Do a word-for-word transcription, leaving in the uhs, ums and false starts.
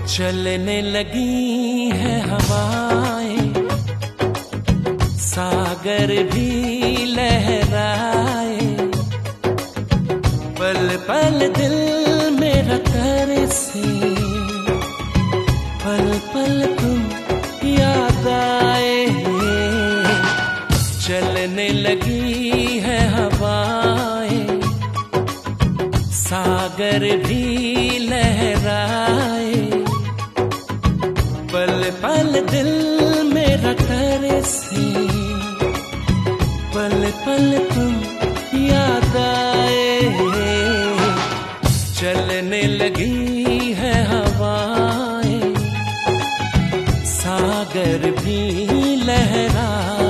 चलने लगी है हवाएं, सागर भी लहराए, पल पल दिल मेरा तरसे, पल पल तुम याद आए। चलने लगी है हवाएं, सागर भी लहराए, पल पल दिल मेरा तरसे, पल पल तुम याद आए। चलने लगी है हवाएं, सागर भी लहराए।